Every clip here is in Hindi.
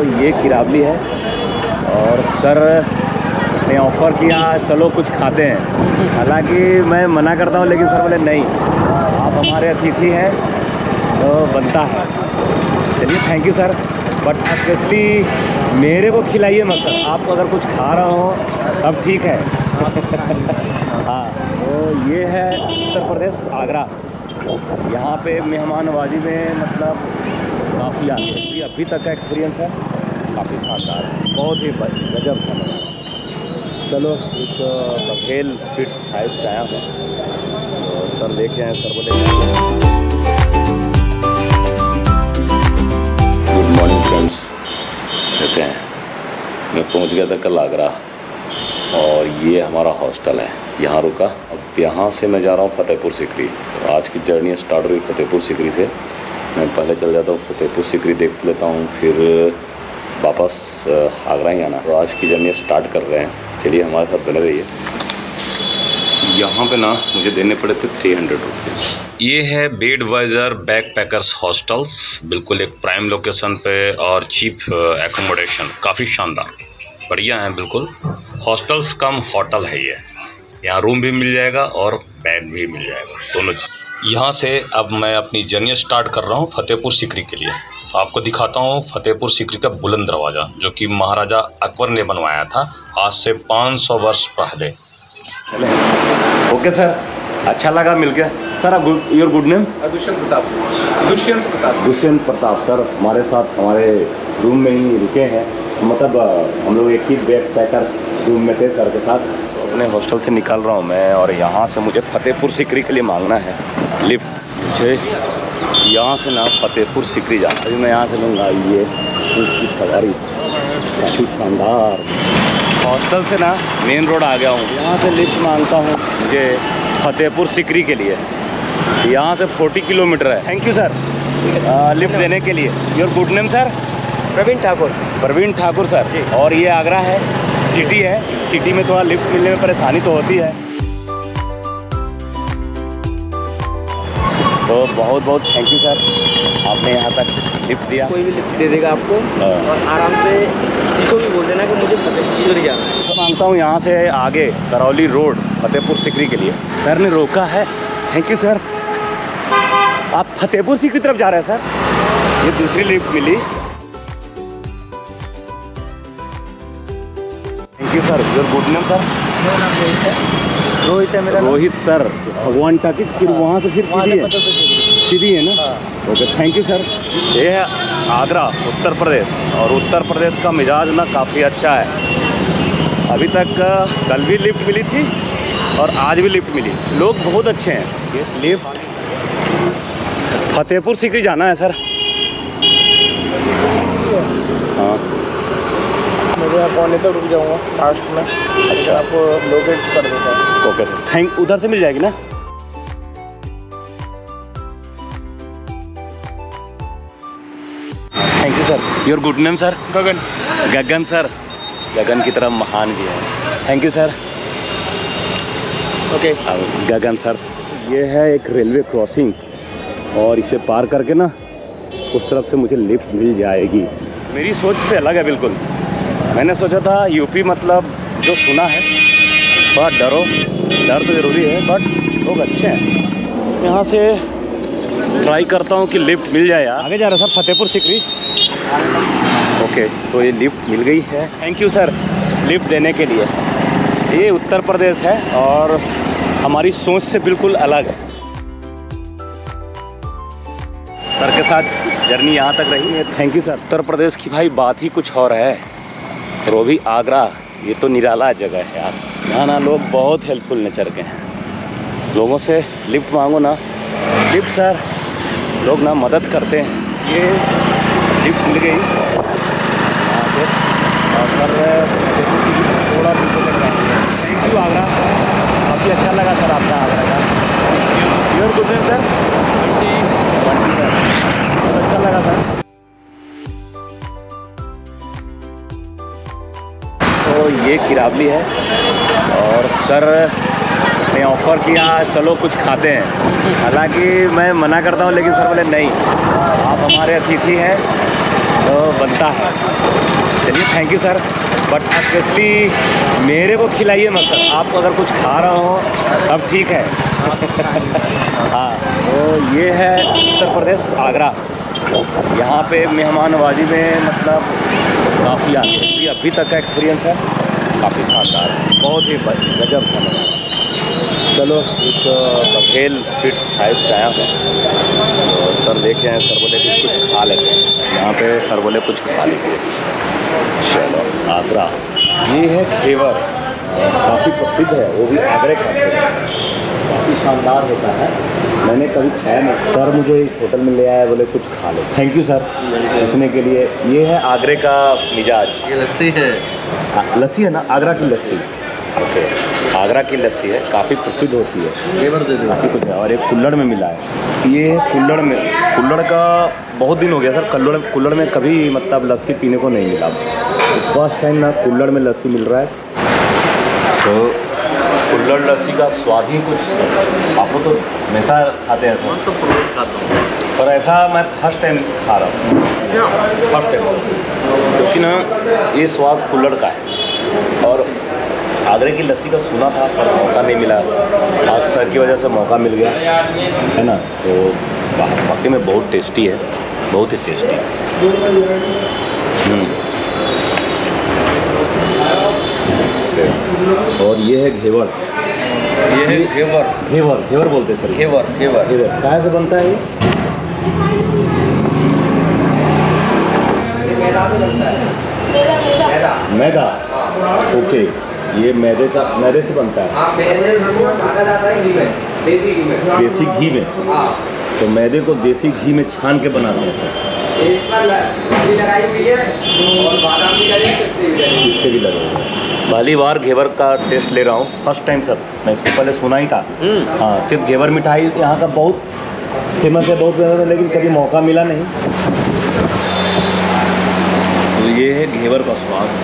ये किरावली है और सर ने ऑफ़र किया चलो कुछ खाते हैं। हालांकि मैं मना करता हूँ लेकिन सर बोले नहीं, आप हमारे अतिथि हैं तो बनता है। चलिए thank you sir, but specially मेरे को खिलाइए मत सर, आप अगर कुछ खा रहा हो तब ठीक है। हाँ, तो ये है उत्तर प्रदेश आगरा। यहाँ पे मेहमान नवाजी में मतलब काफ़ी आगे है। अभी तक का एक्सपीरियंस है काफ़ी शानदार है, बहुत ही गजब है। चलो एक बघेल फिट्स हाइस पे आया हूँ तो सर देख रहे हैं, सर बोले गुड मॉर्निंग फ्रेंड्स, कैसे हैं। मैं पहुँच गया था कल आगरा और ये हमारा हॉस्टल है, यहाँ रुका। अब यहाँ से मैं जा रहा हूँ फतेहपुर सीकरी। तो आज की जर्नी स्टार्ट हुई फतेहपुर सीकरी से। मैं पहले चल जाता हूँ फतेहपुर सीकरी देख लेता हूँ, फिर वापस आगरा ही आना। तो आज की जर्नी स्टार्ट कर रहे हैं, चलिए हमारे साथ बने रहिए। यहाँ पे ना मुझे देने पड़े थे 300 रुपीज़। ये है बेडवाइजर बैकपैकर्स हॉस्टल, बिल्कुल एक प्राइम लोकेशन पे और चीप एकोमोडेशन, काफ़ी शानदार बढ़िया है। बिल्कुल हॉस्टल्स कम होटल है ये। यहाँ रूम भी मिल जाएगा और बेड भी मिल जाएगा, दोनों चीज़। यहाँ से अब मैं अपनी जर्नी स्टार्ट कर रहा हूँ फतेहपुर सीकरी के लिए। तो आपको दिखाता हूँ फतेहपुर सीकरी का बुलंद दरवाज़ा, जो कि महाराजा अकबर ने बनवाया था आज से 500 वर्ष पहले। ओके सर, अच्छा लगा मिलके। सर आप your good name? Dushyant Pratap. Dushyant Pratap. Dushyant Pratap sir हमारे साथ हमारे रूम में ही रुके हैं। मतलब हम लोग एक ही बैकपैकर्स रूम में थे सर के साथ। अपने हॉस्टल से निकल रहा हूँ मैं और यहाँ से मुझे फतेहपुर सीकरी के लिए मांगना है लिफ्ट। मुझे यहाँ से ना फतेहपुर सीकरी जाना, अभी मैं यहाँ से लूँगा। ये उसकी सवारी काफ़ी शानदार। हॉस्टल से ना मेन रोड आ गया हूँ, यहाँ से लिफ्ट मांगता हूँ मुझे फतेहपुर सीकरी के लिए। यहाँ से 40 किलोमीटर है। थैंक यू सर लिफ्ट देने के लिए। Your good name sir? Praveen Thakur. Praveen Thakur sir ji. और ये आगरा है, सिटी है। सिटी में थोड़ा लिफ्ट मिलने में परेशानी तो होती है। तो बहुत बहुत थैंक यू सर, आपने यहाँ तक लिफ्ट दिया। कोई भी लिफ्ट दे देगा आपको और आराम से किसी को भी बोल देना कि मुझे फतेहपुर सीकरी जाना है। तो मांगता हूँ यहाँ से आगे करौली रोड फतेहपुर सीकरी के लिए। सर ने रोका है, थैंक यू सर। आप फतेहपुर सीकरी की तरफ जा रहे हैं सर? ये दूसरी लिफ्ट मिली। Thank you sir. Your good name sir? मेरा नाम रोहित है। रोहित है मेरा। रोहित सर। भगवान टाकी फिर वहाँ से फिर सीधी है? सीधी है ना? Okay thank you sir. ये है आगरा उत्तर प्रदेश और उत्तर प्रदेश का मिजाज ना काफ़ी अच्छा है। अभी तक कल भी लिफ्ट मिली थी और आज भी लिफ्ट मिली, लोग बहुत अच्छे हैं। ये लिफ्ट फतेहपुर सीकरी जाना है सर। हाँ मुझे यहाँ पौने तक रुक जाऊँगा लास्ट में। अच्छा आपको लोकेट कर देता है। Okay sir thank. उधर से मिल जाएगी ना? Thank you sir. Your good name sir? Gagan. Gagan sir. गगन की तरह महान भी है। Thank you sir. Okay Gagan sir. ये है एक रेलवे क्रॉसिंग और इसे पार करके ना उस तरफ से मुझे लिफ्ट मिल जाएगी। मेरी सोच से अलग है बिल्कुल। मैंने सोचा था यूपी मतलब जो सुना है थोड़ा डर तो ज़रूरी है, बट लोग अच्छे हैं। यहाँ से ट्राई करता हूँ कि लिफ्ट मिल जाए यार। आगे जा रहा है सर फतेहपुर सीकरी। ओके तो ये लिफ्ट मिल गई है, थैंक यू सर लिफ्ट देने के लिए। ये उत्तर प्रदेश है और हमारी सोच से बिल्कुल अलग है। सर के साथ जर्नी यहाँ तक रही है, thank you sir. Uttar Pradesh की भाई बात ही कुछ और है, और वो भी आगरा। ये तो निराला जगह है यार। यहाँ ना लोग बहुत हेल्पफुल नेचर के हैं। लोगों से लिफ्ट मांगो ना, लिफ्ट सर लोग ना मदद करते हैं। ये लिफ्ट मिल गई यहाँ से और सर थोड़ा दूर तक जाएंगे। थैंक यू आगरा, काफ़ी अच्छा लगा सर आपका आगरा का। Your good name sir? Bunty sir, बहुत अच्छा लगा सर। तो ये किरावली है और सर ने ऑफ़र किया चलो कुछ खाते हैं। हालांकि मैं मना करता हूँ लेकिन सर बोले नहीं, आप हमारे अतिथि हैं तो बनता है। चलिए thank you sir, but specially मेरे को खिलाइए मत सर, आपको अगर कुछ खा रहा हो तब ठीक है। हाँ, तो ये है उत्तर प्रदेश आगरा। यहाँ पे मेहमान नवाजी में मतलब काफ़ी आगे है, अभी तक का एक्सपीरियंस है काफ़ी शानदार है, बहुत ही गजब है। चलो एक बघेल स्वीट्स हाउस का आया है, तो सर देखे हैं, सर बोले कि कुछ खा लेते हैं। यहाँ पे सर बोले कुछ खा लीजिए। चलो आगरा, ये है घेवर, काफ़ी प्रसिद्ध है, वो भी आगरे का काफ़ी शानदार होता है। मैंने कभी खाया नहीं, सर मुझे इस होटल में ले आया, बोले कुछ खा लो। थैंक यू सर पूछने के लिए। ये है आगरे का मिजाज, ये लस्सी है। लस्सी है ना, आगरा की लस्सी। ओके, आगरा की लस्सी है, काफ़ी प्रसिद्ध होती है। घेवर दे दो। काफ़ी कुछ है, और एक कुल्हड़ में मिला है। ये है कुल्हड़ में, कुल्हड़ का बहुत दिन हो गया सर, कुल्हड़ में कभी मतलब लस्सी पीने को नहीं मिला, तो फर्स्ट टाइम ना कुल्हड़ में लस्सी मिल रहा है। तो कुल्हड़ लस्सी का स्वाद ही कुछ, आप लोग तो हमेशा खाते हैं सर? तो खाता हूँ, पर ऐसा मैं फर्स्ट टाइम खा रहा हूँ, फर्स्ट टाइम, क्योंकि ना ये स्वाद कुल्हड़ का है। और आगरे की लस्सी का सुना था पर मौका नहीं मिला, आज सर की वजह से मौका मिल गया है ना। तो वाकई में बहुत टेस्टी है, बहुत ही टेस्टी। और ये है घेवर, ये है घेवर। घेवर घेवर बोलते हैं सर, घेवर घेवर घेवर कहाँ से बनता है ये? मैदा। ओके, ये मैदे से बनता है, देसी घी में। तो मैदे को देसी घी में छान के बनाते हैं सर, इसके भी लगे हुए। पहली बार घेवर का टेस्ट ले रहा हूँ, फर्स्ट टाइम सर, मैं इसको पहले सुना ही था। हाँ, सिर्फ घेवर मिठाई यहाँ का बहुत फेमस है, बहुत फेमस है, लेकिन कभी मौका मिला नहीं। तो ये है घेवर का स्वाद।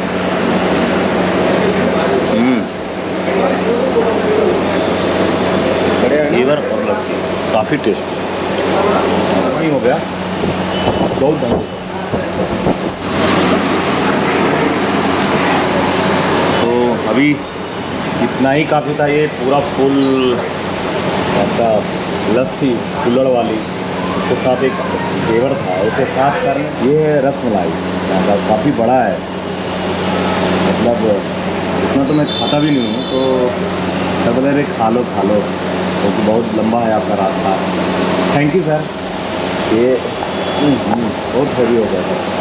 घेवर और लस्सी काफ़ी टेस्ट नहीं हो गया, बहुत बढ़िया। तो अभी इतना ही काफ़ी था, ये पूरा फुल आपका लस्सी कुल्हड़ वाली, उसके साथ एक घेवर था, उसके साथ कर ये है रसमलाई, काफ़ी बड़ा है, मतलब इतना तो मैं खाता भी नहीं हूँ, तो सब बोले खा लो क्योंकि बहुत लंबा है आपका रास्ता। थैंक यू सर, ये बहुत हैवी हो गया सर।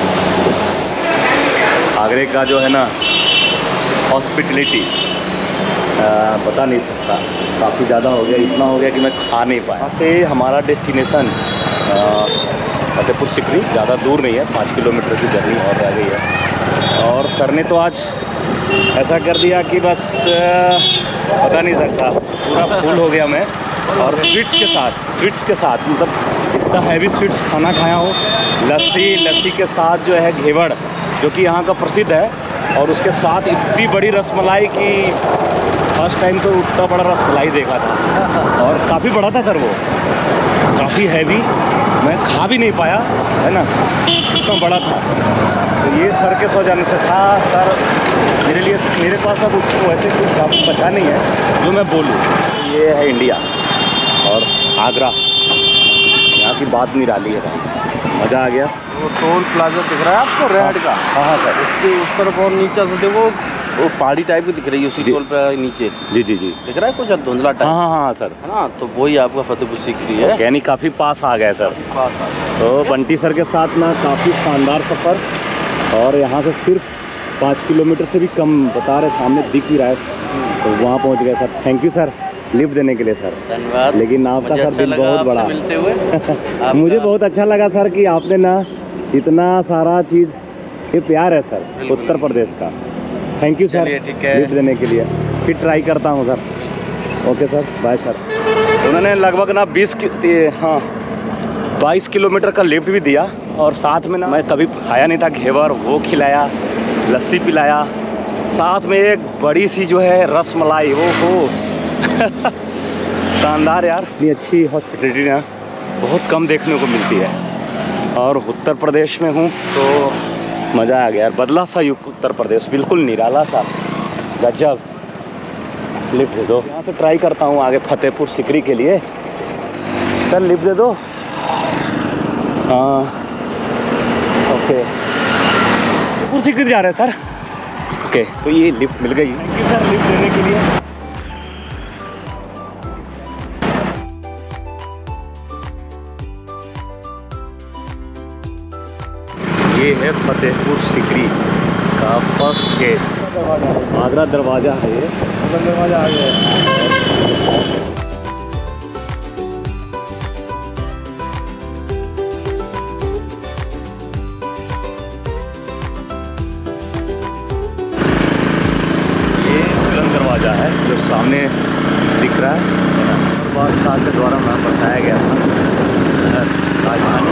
आगरे का जो है ना हॉस्पिटलिटी बता नहीं सकता, काफ़ी ज़्यादा हो गया, इतना हो गया कि मैं खा नहीं पाया। यहाँ से हमारा डेस्टिनेशन फतेहपुर सिकरी, ज़्यादा दूर नहीं है, 5 किलोमीटर की जर्नी और रह गई है। और सर ने तो आज ऐसा कर दिया कि बस पता नहीं सकता, पूरा फुल हो गया मैं। और स्वीट्स के साथ मतलब इतना हैवी स्वीट्स खाना खाया हूँ। लस्सी के साथ जो है घेवर, जो कि यहाँ का प्रसिद्ध है, और उसके साथ इतनी बड़ी रसमलाई की फर्स्ट टाइम तो उतना बड़ा रसमलाई देखा था, और काफ़ी बड़ा था सर, वो काफ़ी हैवी, मैं खा भी नहीं पाया, है ना, इतना बड़ा था। तो ये सर के सो जाने से था सर, मेरे पास अब वैसे कुछ शब्द बचा नहीं है जो मैं बोलूँ। ये है इंडिया और आगरा, यहाँ की बात निराली है, मज़ा आ गया। वो टोल प्लाजा दिख रहा है आपको रेड का? हाँ सर, उसके उस तरफ और नीचे से देखो, वो पहाड़ी टाइप की दिख रही है उसी टोल पे नीचे। जी दिख रहा है कुछ धुंधला टाइप? हाँ सर, है ना, तो वही आपका फतेहपुर सीकरी है, यानी काफ़ी पास आ गया सर। पास आ गया। तो बंटी सर के साथ ना काफ़ी शानदार सफ़र, और यहाँ से सिर्फ 5 किलोमीटर से भी कम बता रहे, सामने दिख ही रहा है, तो वहाँ पहुँच गए sir. Thank you sir lift देने के लिए सर, धन्यवाद। लेकिन आपका सर दिल बहुत बड़ा मिलते हुए मुझे बहुत अच्छा लगा सर कि आपने ना इतना सारा चीज़, ये प्यार है सर उत्तर प्रदेश का। थैंक यू सर लिफ्ट देने के लिए, फिर ट्राई करता हूँ sir. Okay sir, bye sir. उन्होंने लगभग ना 22 किलोमीटर का लिफ्ट भी दिया, और साथ में ना मैं कभी खाया नहीं था घेवर, वो खिलाया, लस्सी पिलाया, साथ में एक बड़ी सी जो है रसमलाई, वो हो शानदार यार। इतनी अच्छी हॉस्पिटलिटी ना बहुत कम देखने को मिलती है, और उत्तर प्रदेश में हूँ तो मज़ा आ गया यार, बदला सा युक्त उत्तर प्रदेश, बिल्कुल निराला सा, गजब। लिफ्ट दे दो, यहाँ से ट्राई करता हूँ आगे फतेहपुर सिकरी के लिए। सर लिफ्ट दे दो। हाँ ओके, फतेहपुर सिकरी जा रहे हैं सर। ओके तो ये लिफ्ट मिल गई। थैंक यू सर लिफ्ट देने के लिए। ये है फतेहपुर सिकरी का फर्स्ट गेट, आगरा दरवाज़ा है ये। दरवाजा आ गया। ये बुलंद दरवाज़ा है जो सामने दिख रहा है। बादशाह के द्वारा वहाँ बसाया गया था शहर राजधानी।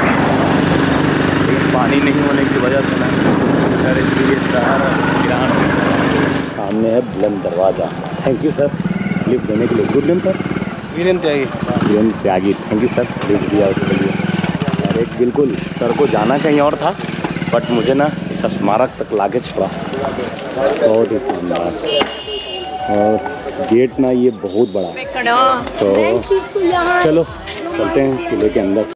पानी नहीं होने की वजह से ना इसलिए शहर वीरान। सामने है बुलंद दरवाज़ा। थैंक यू सर लिफ्ट देने के लिए। Good name sir? Virendra Tyagi. Virendra Tyagi, thank you sir lift दिया उसके लिए। और एक बिल्कुल सर को जाना कहीं और था बट मुझे ना इस स्मारक तक लाके छोड़ा, बहुत ही शानदार। और गेट ना ये बहुत बड़ा है, तो चलो चलते हैं किले के अंदर।